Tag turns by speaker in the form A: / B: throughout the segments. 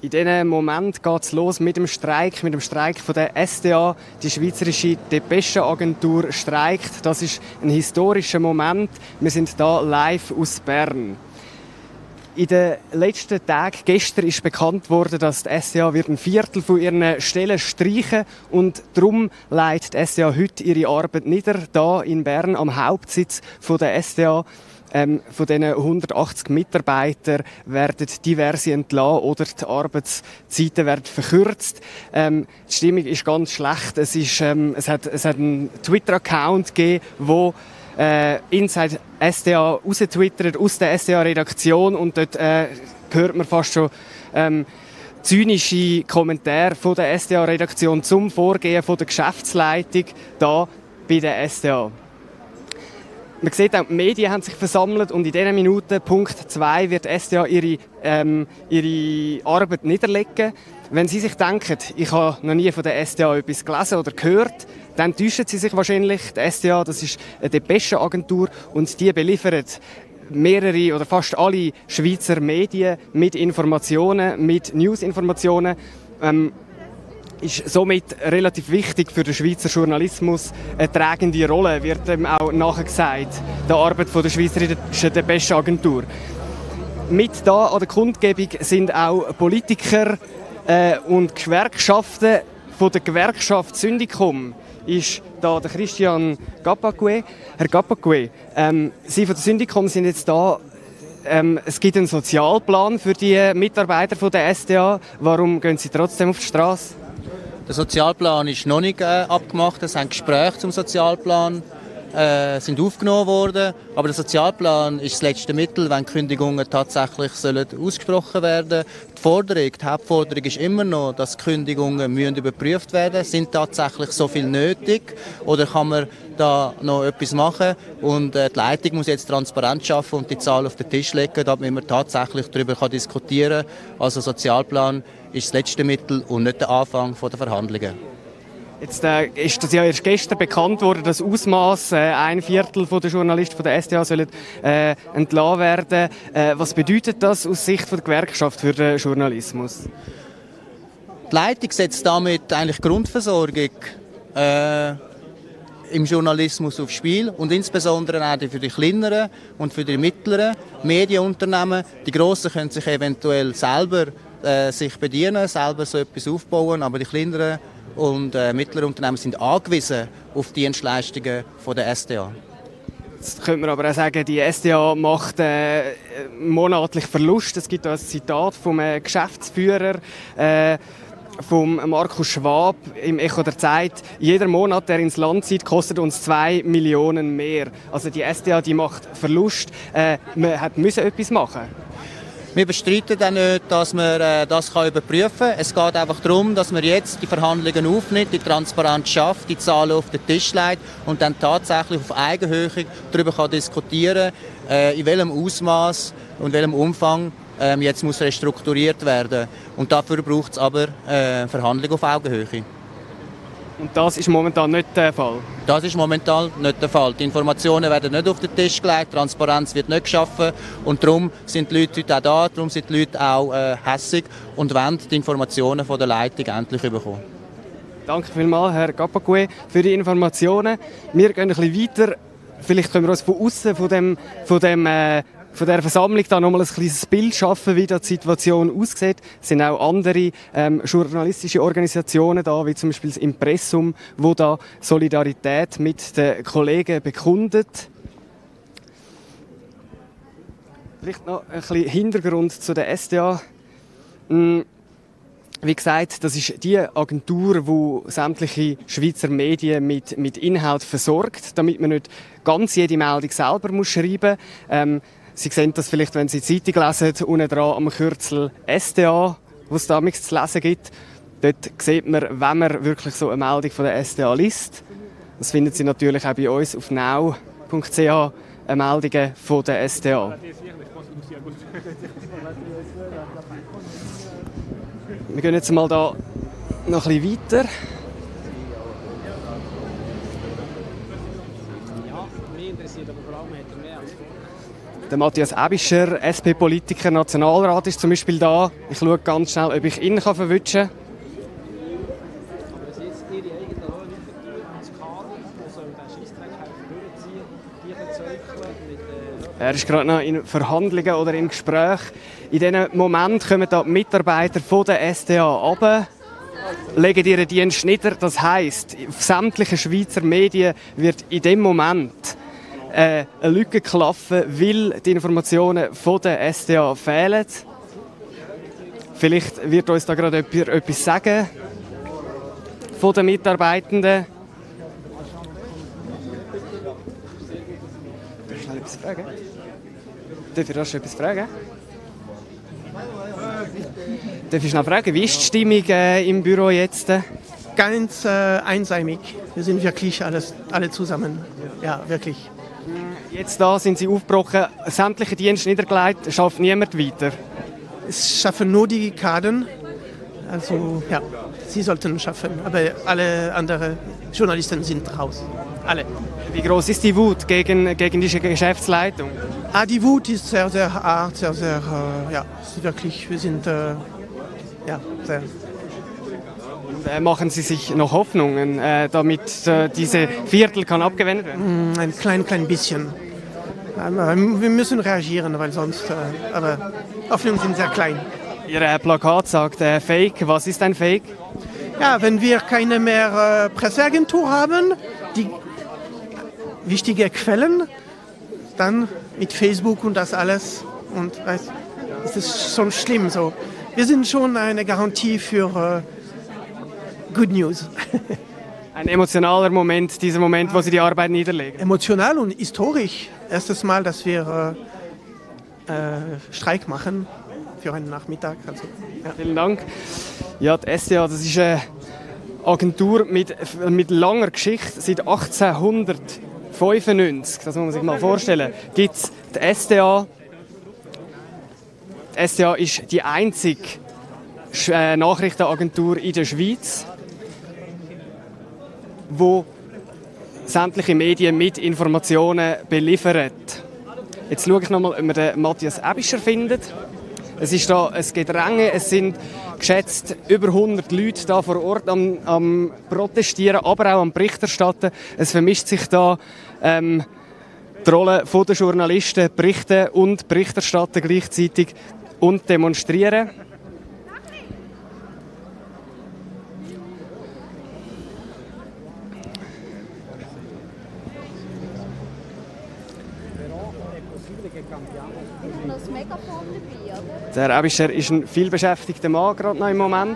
A: In diesem Moment geht es los mit dem Streik von der SDA. Die Schweizerische Depeschenagentur streikt. Das ist ein historischer Moment. Wir sind hier live aus Bern. In den letzten Tagen, gestern, ist bekannt worden, dass die SDA ein Viertel von ihren Stellen streichen und darum leitet die SDA heute ihre Arbeit nieder, hier in Bern, am Hauptsitz der SDA. Von diesen 180 Mitarbeitern werden diverse entlassen oder die Arbeitszeiten werden verkürzt. Die Stimmung ist ganz schlecht. Es hat einen Twitter-Account gegeben, wo Inside SDA raustwittert aus der SDA-Redaktion und dort hört man fast schon zynische Kommentare von der SDA-Redaktion zum Vorgehen von der Geschäftsleitung hier bei der SDA. Man sieht auch, die Medien haben sich versammelt und in dieser Minute, Punkt 2, wird SDA ihre Arbeit niederlegen. Wenn Sie sich denken, ich habe noch nie von der SDA etwas gelesen oder gehört, dann täuschen Sie sich wahrscheinlich. Die SDA, das ist eine Depeschenagentur und die beliefert mehrere oder fast alle Schweizer Medien mit Informationen, mit News-Informationen. Ist somit relativ wichtig für den Schweizer Journalismus. Eine tragende Rolle wird ihm auch nachgesagt, der Arbeit der Schweizerischen Depeschenagentur. Mit da an der Kundgebung sind auch Politiker und Gewerkschaften. Von der Gewerkschaft Syndikum ist da der Christian Gapague. Herr Gapague, Sie von der Syndikum sind jetzt da. Es gibt einen Sozialplan für die Mitarbeiter von der SDA. Warum gehen Sie trotzdem auf die Straße?
B: Der Sozialplan ist noch nicht abgemacht. Es sind Gespräche zum Sozialplan sind aufgenommen worden. Aber der Sozialplan ist das letzte Mittel, wenn Kündigungen tatsächlich ausgesprochen werden sollen. Die Hauptforderung ist immer noch, dass Kündigungen überprüft werden müssen. Sind tatsächlich so viel nötig oder kann man da noch etwas machen? Und die Leitung muss jetzt Transparenz schaffen und die Zahl auf den Tisch legen, damit man tatsächlich darüber diskutieren kann. Also der Sozialplan ist das letzte Mittel und nicht der Anfang der Verhandlungen.
A: Jetzt ist das ja erst gestern bekannt worden, dass Ausmaß ein Viertel der Journalisten von der SDA sollen entlassen werden. Was bedeutet das aus Sicht der Gewerkschaft für den Journalismus?
B: Die Leitung setzt damit eigentlich Grundversorgung im Journalismus aufs Spiel und insbesondere auch für die kleineren und für die mittleren Medienunternehmen. Die grossen können sich eventuell selber sich bedienen, selber so etwas aufbauen, aber die kleineren und mittleren Unternehmen sind angewiesen auf die Dienstleistungen von der SDA.
A: Jetzt könnte man aber auch sagen, die SDA macht monatlich Verlust. Es gibt da ein Zitat vom Geschäftsführer von Markus Schwab im Echo der Zeit. Jeder Monat, der ins Land zieht, kostet uns 2 Millionen mehr. Also die SDA, die macht Verlust. Man musste etwas machen.
B: Wir bestreiten dann nicht, dass man das überprüfen kann. Es geht einfach darum, dass man jetzt die Verhandlungen aufnimmt, die Transparenz schafft, die Zahlen auf den Tisch legt und dann tatsächlich auf Augenhöhe darüber diskutieren kann, in welchem Ausmaß und welchem Umfang jetzt muss restrukturiert werden. Und dafür braucht es aber Verhandlungen auf Augenhöhe.
A: Und das ist momentan nicht der Fall?
B: Das ist momentan nicht der Fall. Die Informationen werden nicht auf den Tisch gelegt, Transparenz wird nicht geschaffen und darum sind die Leute heute auch da, darum sind die Leute auch hässig und wollen die Informationen von der Leitung endlich bekommen.
A: Danke vielmals, Herr Gapague, für die Informationen. Wir gehen ein bisschen weiter. Vielleicht können wir uns von außen von der Versammlung da nochmal ein kleines Bild schaffen, wie die Situation aussieht. Es sind auch andere journalistische Organisationen da, wie zum Beispiel das Impressum, wo da Solidarität mit den Kollegen bekundet. Vielleicht noch ein bisschen Hintergrund zu der SDA. Wie gesagt, das ist die Agentur, die sämtliche Schweizer Medien mit Inhalt versorgt, damit man nicht ganz jede Meldung selber schreiben muss. Sie sehen das vielleicht, wenn Sie die Zeitung lesen, unten dran am Kürzel SDA, wo es damals zu lesen gibt. Dort sieht man, wenn man wirklich so eine Meldung von der SDA liest. Das finden Sie natürlich auch bei uns auf now.ch, Meldungen von der SDA. Wir gehen jetzt mal da noch ein bisschen weiter. Ja, mich interessiert aber vor allem, hat er mehr als Der Matthias Aebischer, SP-Politiker, Nationalrat, ist zum Beispiel da. Ich schaue ganz schnell, ob ich ihn verwischen kann. Er ist gerade noch in Verhandlungen oder in Gesprächen. In diesem Moment kommen da die Mitarbeiter von der SDA runter, legen ihren Dienst nieder. Das heisst, auf sämtlichen Schweizer Medien wird in dem Moment eine Lücke klaffen, weil die Informationen von der SDA fehlen. Vielleicht wird uns da gerade etwas sagen von den Mitarbeitenden. Darf ich schnell etwas fragen? Darf ich rasch etwas fragen? Darf ich schnell fragen, wie ist die Stimmung im Büro jetzt?
C: Ganz einseitig. Wir sind wirklich alle zusammen. Ja, wirklich.
A: Jetzt da sind Sie aufgebrochen, sämtliche Dienste niedergelegt, schafft niemand weiter?
C: Es schaffen nur die Kaden. Also ja, sie sollten schaffen. Aber alle anderen Journalisten sind raus. Alle.
A: Wie groß ist die Wut gegen diese Geschäftsleitung?
C: Die Wut ist sehr, sehr hart, sehr, sehr, ja, ist wirklich, wir sind, ja, sehr.
A: Und, machen Sie sich noch Hoffnungen, damit diese Viertel kann abgewendet werden?
C: Ein klein bisschen. Wir müssen reagieren, weil sonst, aber Hoffnungen sind sehr klein.
A: Ihr Plakat sagt Fake. Was ist ein Fake?
C: Ja, wenn wir keine mehr Presseagentur haben, die wichtige Quellen, dann mit Facebook und das alles. Und es ist schon schlimm so. Wir sind schon eine Garantie für Good News.
A: Ein emotionaler Moment, dieser Moment, wo Sie die Arbeit niederlegen.
C: Emotional und historisch. Erstes Mal, dass wir Streik machen für einen Nachmittag. Also, ja.
A: Vielen Dank. Ja, die SDA, das ist eine Agentur mit langer Geschichte. Seit 1895, das muss man sich mal vorstellen, gibt es die SDA. Die SDA ist die einzige Nachrichtenagentur in der Schweiz, wo sämtliche Medien mit Informationen beliefert. Jetzt schaue ich nochmal, ob man den Matthias Aebischer findet. Es ist da ein Gedränge, es sind geschätzt über 100 Leute da vor Ort am Protestieren, aber auch am Berichterstatten. Es vermischt sich da die Rolle der Journalisten, berichten und berichterstatten gleichzeitig und demonstrieren. Der Aebischer ist ein vielbeschäftigter Mann, gerade noch im Moment.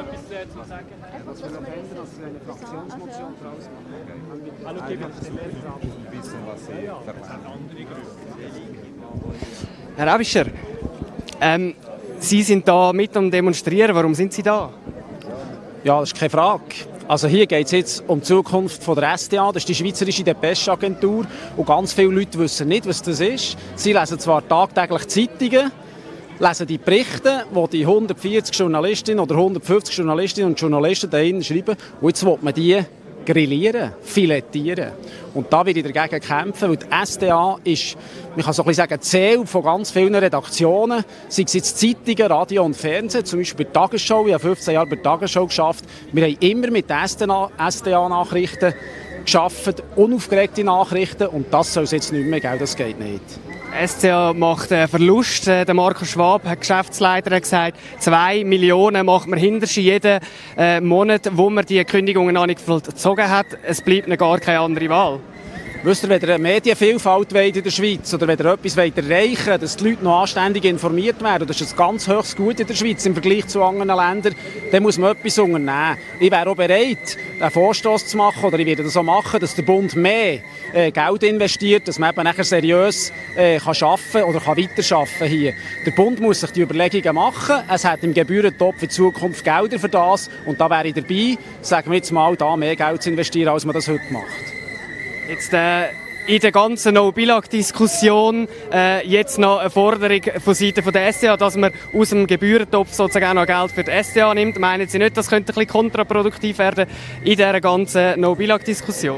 A: Herr Aebischer, Sie sind da mit am Demonstrieren. Warum sind Sie da?
D: Ja, das ist keine Frage. Also hier geht es jetzt um die Zukunft von der SDA, das ist die Schweizerische Depesche-Agentur. Und ganz viele Leute wissen nicht, was das ist. Sie lesen zwar tagtäglich Zeitungen, lesen die Berichte, die die 140 Journalistinnen oder 150 Journalistinnen und Journalisten da drin schreiben. Und jetzt will man die grillieren, filettieren. Und da will ich dagegen kämpfen, weil die SDA ist, man kann so ein bisschen sagen, Ziel von ganz vielen Redaktionen, sei es jetzt Zeitungen, Radio und Fernsehen, zum Beispiel bei der Tagesschau, ich habe 15 Jahre bei der Tagesschau geschafft. Wir haben immer mit SDA-Nachrichten geschafft, unaufgeregte Nachrichten, und das soll es jetzt nicht mehr geben, das geht nicht.
A: SCA macht einen Verlust. Der Markus Schwab, Geschäftsleiter, hat gesagt, 2 Millionen macht man hinterher jeden Monat, wo man die Kündigungen noch nicht vollzogen hat. Es bleibt noch gar keine andere Wahl.
D: Wisst ihr, wenn ihr eine Medienvielfalt wollt in der Schweiz oder wenn ihr etwas erreichen wollt, dass die Leute noch anständig informiert werden, das ist ein ganz hohes Gut in der Schweiz im Vergleich zu anderen Ländern, dann muss man etwas unternehmen. Ich wäre auch bereit, einen Vorstoss zu machen, oder ich werde das auch machen, dass der Bund mehr Geld investiert, dass man eben nachher seriös kann arbeiten oder kann weiterarbeiten hier. Der Bund muss sich die Überlegungen machen. Es hat im Gebührentopf in Zukunft Gelder für das, und da wäre ich dabei, sagen wir jetzt mal, da mehr Geld zu investieren, als man das heute macht.
A: Jetzt in der ganzen No-Billag-Diskussion jetzt noch eine Forderung von Seiten der SDA, dass man aus dem Gebührentopf sozusagen auch noch Geld für die SDA nimmt. Meinen Sie nicht, das könnte ein bisschen kontraproduktiv werden in dieser ganzen No-Billag-Diskussion?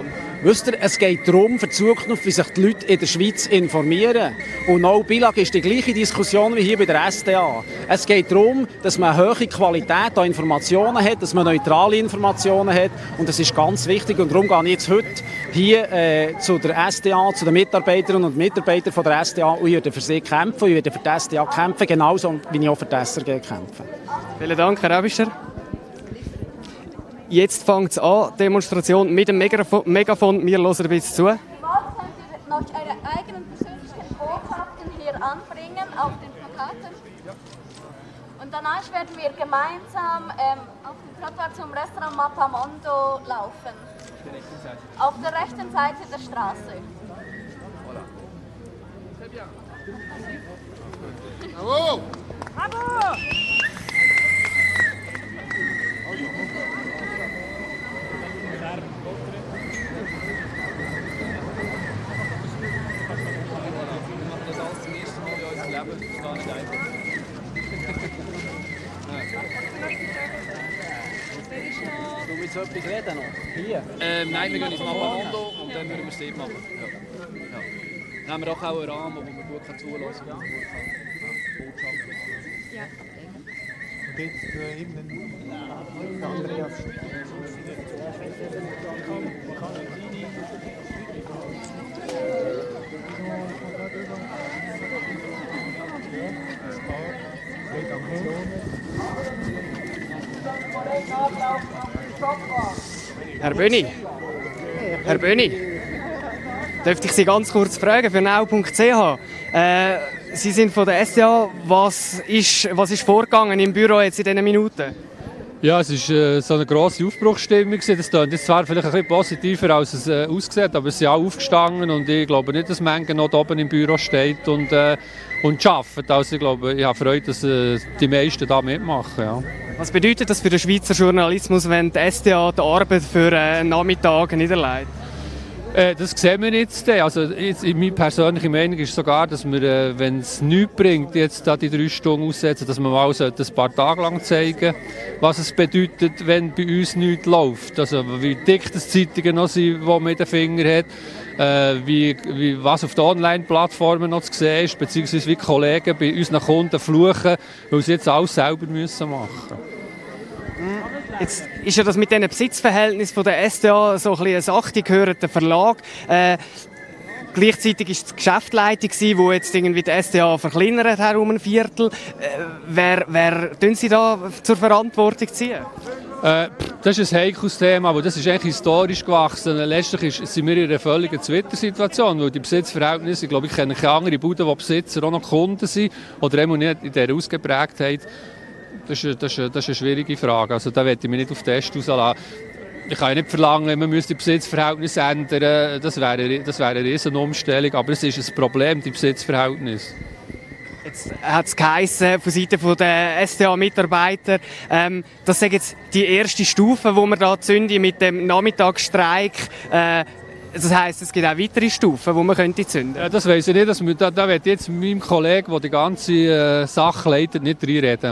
D: Wisst ihr, es geht darum, für die Zukunft, wie sich die Leute in der Schweiz informieren. Und auch BILAG ist die gleiche Diskussion wie hier bei der SDA. Es geht darum, dass man eine hohe Qualität an Informationen hat, dass man neutrale Informationen hat. Und das ist ganz wichtig. Und darum gehe ich jetzt heute hier zu der SDA, zu den Mitarbeiterinnen und Mitarbeitern von der SDA. Und ich werde für sie kämpfen, ich werde für die SDA kämpfen, genauso wie ich auch für die SRG kämpfe.
A: Vielen Dank, Herr Abischer. Jetzt fängt es an, die Demonstration mit dem Megafon. Wir hören ein bisschen zu.
E: Könnt ihr noch eure eigenen persönlichen Botschaften hier anbringen auf den Plakaten? Und danach werden wir gemeinsam auf dem Trottoir zum Restaurant Mappamondo laufen. Auf der rechten Seite der Straße.
F: Bravo!
E: Bravo!
D: Du willst etwas reden noch? Hier?
F: Nein, wir gehen ins Mappamondo und dann würden wir es dort machen. Ja. Ja. Dann haben wir auch einen Rahmen, wo man gut zuhören kann.
E: Ja.
C: Und jetzt eben Andreas.
A: Herr Böni, dürfte ich Sie ganz kurz fragen für now.ch. Sie sind von der SDA. Was ist vorgegangen im Büro jetzt in diesen Minuten?
G: Ja, es war so eine grosse Aufbruchsstimmung. Das klingt jetzt zwar vielleicht ein bisschen positiver, als es aussieht, aber es sind alle aufgestanden und ich glaube nicht, dass Menge noch oben im Büro steht und arbeitet. Also ich glaube, ich habe Freude, dass die meisten da mitmachen. Ja.
A: Was bedeutet das für den Schweizer Journalismus, wenn die SDA die Arbeit für einen Nachmittag niederlegt?
G: Das sehen wir jetzt. Also meine persönliche Meinung ist sogar, dass wir, wenn es nichts bringt, jetzt da die 3 Stunden aussetzen, dass wir mal ein paar Tage lang zeigen, was es bedeutet, wenn bei uns nichts läuft. Also wie dick das Zeitungen noch sind, die man in den Fingern hat, was auf den Online-Plattformen noch zu sehen ist, beziehungsweise wie Kollegen bei unseren Kunden fluchen, weil sie jetzt alles selber machen müssen.
A: Jetzt ist ja das mit diesen Besitzverhältnissen von der SDA so ein bisschen eine Sache, die gehört der Verlag. Gleichzeitig war es die Geschäftsleitung, die jetzt irgendwie die SDA verkleinert hat um ein Viertel. Wer tun Sie da zur Verantwortung ziehen?
G: Das ist ein heikles Thema, aber das ist eigentlich historisch gewachsen. Letztlich sind wir in einer völligen Twitter-Situation, weil die Besitzverhältnisse, ich glaube, ich kenne keine andere Bude, wo Besitzer auch noch Kunden sind oder eben nicht in dieser Ausgeprägtheit. Das ist eine schwierige Frage. Also da möchte ich mich nicht auf den Test rauslassen. Ich kann nicht verlangen, man müsste die Besitzverhältnisse ändern. Das wäre eine riesen Umstellung. Aber es ist ein Problem, die Besitzverhältnisse.
A: Jetzt hat es geheissen, von Seiten der SDA-Mitarbeiter, das sei jetzt die erste Stufe, die wir da zünden mit dem Nachmittagsstreik. Das heisst, es gibt auch weitere Stufen, die man zünden könnte.
G: Ja, das weiss ich nicht. Da wird jetzt meinem Kollegen, der die ganze Sache leitet, nicht reinreden.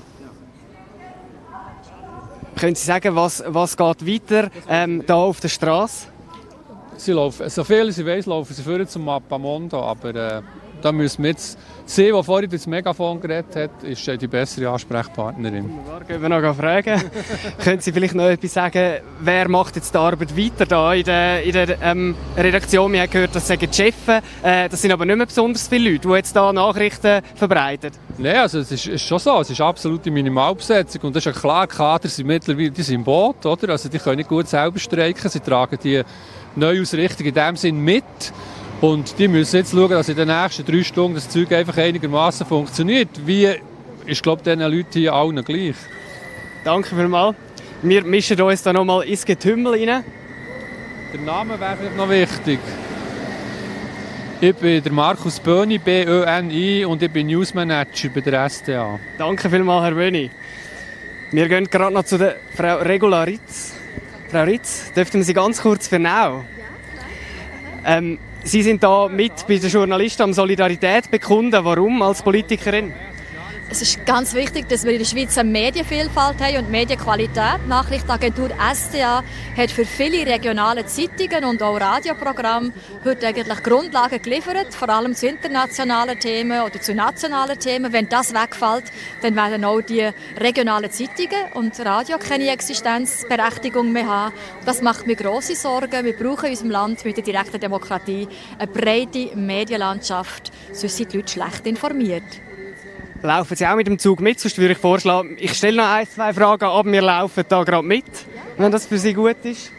A: Können Sie sagen, was geht weiter hier auf der Straße?
G: Sie laufen, so viel ich weiss, laufen sie vorher zum Mappamondo, aber da müssen wir jetzt... Sie, die vorhin das Megafon geredet hat, ist die bessere Ansprechpartnerin.
A: Wunderbar, gehen wir noch fragen. Können Sie vielleicht noch etwas sagen, wer macht jetzt die Arbeit weiter da in der Redaktion? Wir haben gehört, das sagen die Chefs. Das sind aber nicht mehr besonders viele Leute, die jetzt da Nachrichten verbreiten.
G: Nein, also es ist schon so. Es ist absolute Minimalbesetzung. Und das ist ja klar, Kader sind mittlerweile die sind im Boot. Oder? Also die können nicht gut selber streiken. Sie tragen die Neuausrichtung in dem Sinn mit. Und die müssen jetzt schauen, dass in den nächsten 3 Stunden das Zeug einfach einigermaßen funktioniert. Wie ist, glaube ich, diesen Leuten hier allen gleich.
A: Danke vielmals. Wir mischen uns da nochmal ins Getümmel rein.
G: Der Name wäre vielleicht noch wichtig. Ich bin der Markus Böni, B-Ö-N-I, und ich bin Newsmanager bei der SDA.
A: Danke vielmals, Herr Böni. Wir gehen gerade noch zu der Frau Regula Ritz. Frau Ritz, dürften wir Sie ganz kurz vernehmen? Ja, Sie sind da mit bei den Journalisten am Solidarität bekunden. Warum als Politikerin?
H: Es ist ganz wichtig, dass wir in der Schweiz eine Medienvielfalt haben und Medienqualität. Die Nachrichtenagentur SDA hat für viele regionale Zeitungen und auch Radioprogramme heute eigentlich Grundlagen geliefert, vor allem zu internationalen Themen oder zu nationalen Themen. Wenn das wegfällt, dann werden auch die regionalen Zeitungen und Radio keine Existenzberechtigung mehr haben. Das macht mir grosse Sorgen. Wir brauchen in unserem Land mit der direkten Demokratie eine breite Medienlandschaft, sonst sind die Leute schlecht informiert.
A: Laufen Sie auch mit dem Zug mit? Sonst würde ich vorschlagen, ich stelle noch 1, 2 Fragen, aber wir laufen da gerade mit, wenn das für Sie gut ist.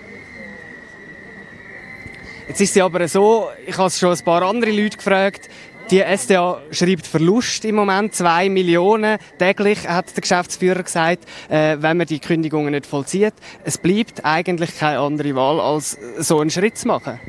A: Jetzt ist es aber so, ich habe schon ein paar andere Leute gefragt, die SDA schreibt Verlust im Moment, 2 Millionen täglich, hat der Geschäftsführer gesagt, wenn man die Kündigungen nicht vollzieht. Es bleibt eigentlich keine andere Wahl, als so einen Schritt zu machen.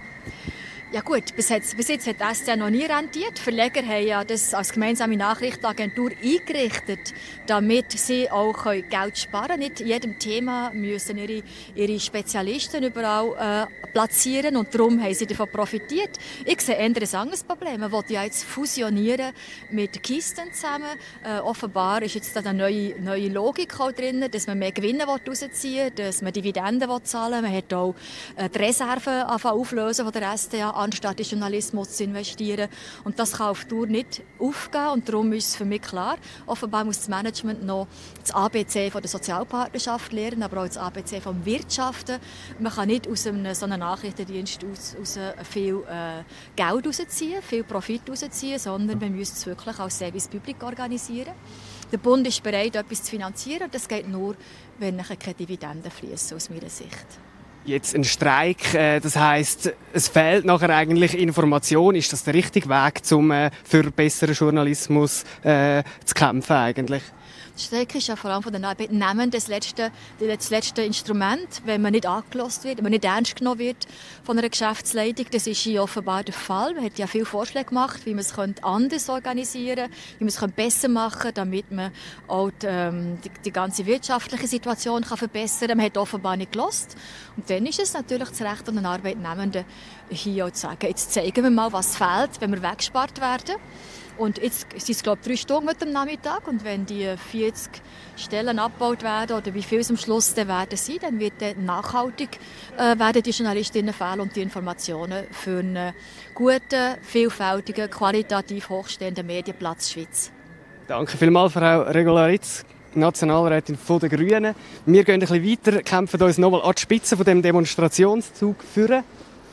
H: Ja gut, bis jetzt hat das SDA noch nie rentiert. Die Verleger haben ja das als gemeinsame Nachrichtenagentur eingerichtet, damit sie auch Geld sparen können. Nicht in jedem Thema müssen ihre Spezialisten überall platzieren und darum haben sie davon profitiert. Ich sehe eher ein anderes Problem. Man will ja jetzt fusionieren mit Kisten zusammen. Offenbar ist jetzt da eine neue Logik auch drin, dass man mehr Gewinne rausziehen will, dass man Dividenden zahlen will. Man hat auch die Reserven auflösen von der SDA, anstatt in Journalismus zu investieren. Und das kann auf Dauer nicht aufgehen. Und darum ist es für mich klar, offenbar muss das Management noch das ABC von der Sozialpartnerschaft lernen, aber auch das ABC vom Wirtschaften. Man kann nicht aus so einem Nachrichtendienst aus viel Geld rausziehen, viel Profit rausziehen, sondern man müsste es wirklich als Service Public organisieren. Der Bund ist bereit, etwas zu finanzieren. Das geht nur, wenn keine Dividenden fließen, aus meiner Sicht.
A: Jetzt ein Streik, das heisst, es fehlt nachher eigentlich Information. Ist das der richtige Weg, um für besseren Journalismus zu kämpfen eigentlich?
H: Der Streik ist ja vor allem von den Arbeitnehmern das letzte Instrument, wenn man nicht angehört wird, wenn man nicht ernst genommen wird von einer Geschäftsleitung. Das ist hier offenbar der Fall. Man hat ja viele Vorschläge gemacht, wie man es anders organisieren könnte, wie man es besser machen könnte, damit man auch die ganze wirtschaftliche Situation verbessern kann. Man hat offenbar nicht gehört. Und dann ist es natürlich das Recht an den Arbeitnehmenden, hier auch zu sagen, jetzt zeigen wir mal, was fehlt, wenn wir weggespart werden. Und jetzt sind es, glaube ich, 3 Stunden heute am Nachmittag. Und wenn die 40 Stellen abgebaut werden, oder wie viel es am Schluss dann werden sein, dann wird nachhaltig werden die Journalistinnen fehlen und die Informationen für einen guten, vielfältigen, qualitativ hochstehenden Medienplatz Schweiz.
A: Danke vielmals, Frau Regularitz, Nationalrätin der Grünen. Wir gehen ein bisschen weiter, kämpfen uns nochmal an die Spitze von dem Demonstrationszug führen.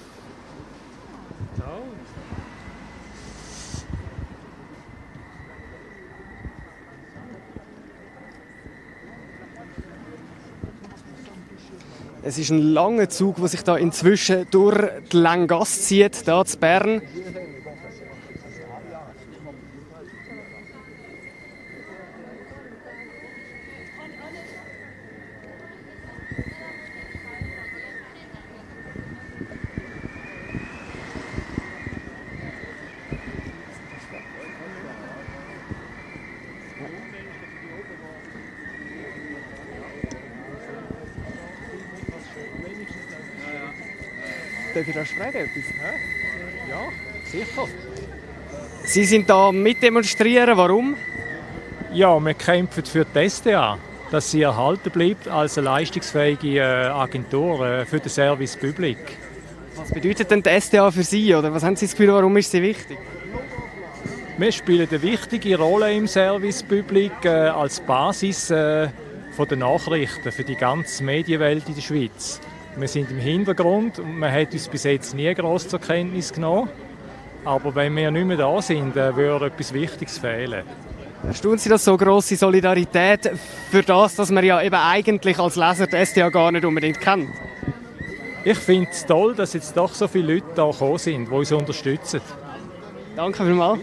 A: Es ist ein langer Zug, der sich da inzwischen durch die Länggasse zieht, hier in Bern. Darf ich da sprechen?
D: Ja, sicher.
A: Sie sind da mitdemonstrieren. Warum?
I: Ja, wir kämpfen für die SDA, dass sie erhalten bleibt als eine leistungsfähige Agentur für den Service Public.
A: Was bedeutet denn die SDA für Sie? Oder was haben Sie das Gefühl, warum ist sie wichtig?
I: Wir spielen eine wichtige Rolle im Service Public als Basis der Nachrichten für die ganze Medienwelt in der Schweiz. Wir sind im Hintergrund und man hat uns bis jetzt nie gross zur Kenntnis genommen. Aber wenn wir nicht mehr da sind, würde etwas Wichtiges fehlen.
A: Erstaunt Sie das so grosse Solidarität für das, dass man ja eben eigentlich als Leser die SDA gar nicht unbedingt kennt?
I: Ich finde es toll, dass jetzt doch so viele Leute da gekommen sind, die uns unterstützen.
A: Danke vielmals.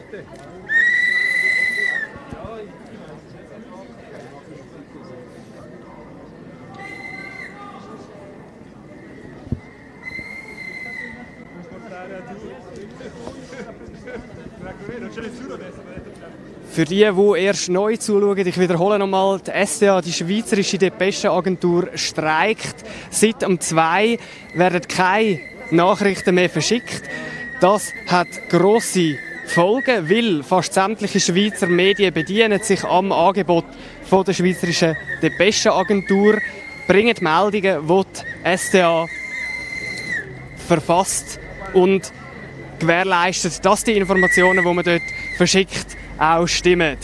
A: Für die erst neu zuschauen, ich wiederhole nochmal, die SDA, die Schweizerische Depeschenagentur, streikt. Seit um 2 werden keine Nachrichten mehr verschickt. Das hat grosse folgen, weil fast sämtliche Schweizer Medien bedienen sich am Angebot von der Schweizerischen Depeschenagentur, bringen Meldungen, die die SDA verfasst und gewährleistet, dass die Informationen, die man dort verschickt, auch stimmen.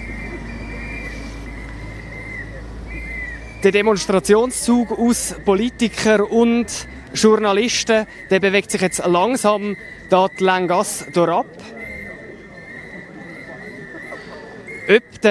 A: Der Demonstrationszug aus Politikern und Journalisten, der bewegt sich jetzt langsam da die Länggasse durchab. Ob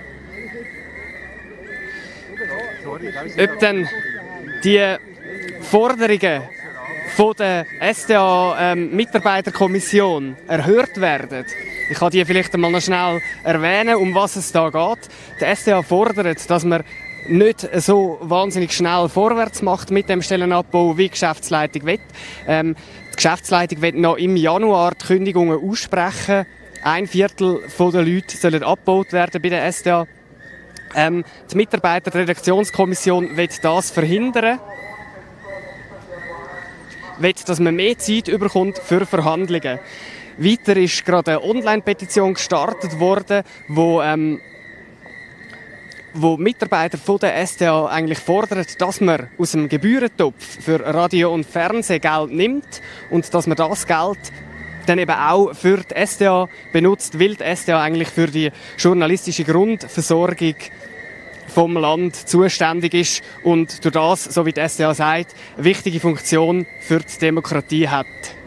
A: dann die Forderungen von der SDA-Mitarbeiterkommission erhört werden. Ich kann die vielleicht einmal noch schnell erwähnen, um was es da geht. Die SDA fordert, dass man nicht so wahnsinnig schnell vorwärts macht mit dem Stellenabbau, wie die Geschäftsleitung will. Die Geschäftsleitung will noch im Januar die Kündigungen aussprechen. 1/4 der Leute sollen abgebaut werden bei der SDA. Die Mitarbeiter der Redaktionskommission will das verhindern. Will, dass man mehr Zeit bekommt für Verhandlungen. Weiter ist gerade eine Online-Petition gestartet worden, wo Mitarbeiter von der SDA eigentlich fordern, dass man aus dem Gebührentopf für Radio und Fernsehen Geld nimmt und dass man das Geld dann eben auch für die SDA benutzt, weil die SDA eigentlich für die journalistische Grundversorgung vom Land zuständig ist und durch das, so wie die SDA sagt, eine wichtige Funktion für die Demokratie hat.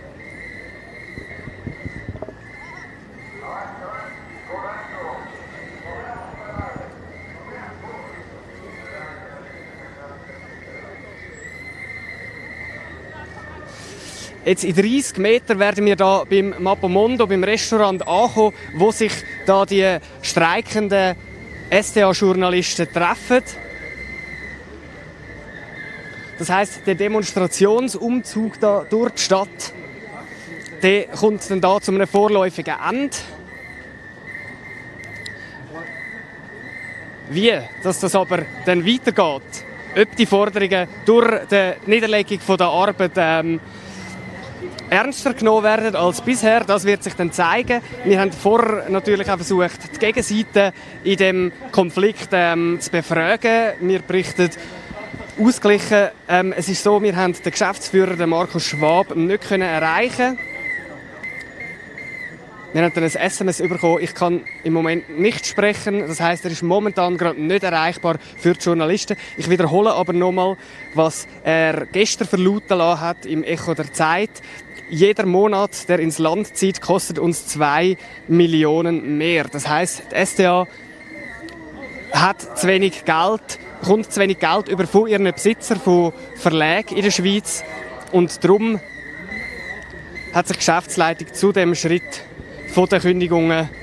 A: Jetzt in 30 Metern werden wir da beim Mappamondo, beim Restaurant ankommen, wo sich da die streikenden SDA-Journalisten treffen. Das heisst, der Demonstrationsumzug da durch die Stadt, der kommt dann da zu einem vorläufigen Ende. Wie das aber dann weitergeht, ob die Forderungen durch die Niederlegung von der Arbeit ernster genommen werden als bisher, das wird sich dann zeigen. Wir haben vorher natürlich auch versucht, die Gegenseite in dem Konflikt zu befragen. Wir berichten ausgeglichen. Es ist so, wir haben den Geschäftsführer, den Markus Schwab, nicht erreichen. Wir haben dann ein SMS bekommen, ich kann im Moment nicht sprechen. Das heisst, er ist momentan gerade nicht erreichbar für die Journalisten. Ich wiederhole aber nochmal, was er gestern verlauten lassen hat im Echo der Zeit. Jeder Monat, der ins Land zieht, kostet uns 2 Millionen mehr. Das heisst, die SDA hat zu wenig Geld, bekommt zu wenig Geld über von ihren Besitzern von Verlagen in der Schweiz. Und darum hat sich die Geschäftsleitung zu dem Schritt von den Kündigungen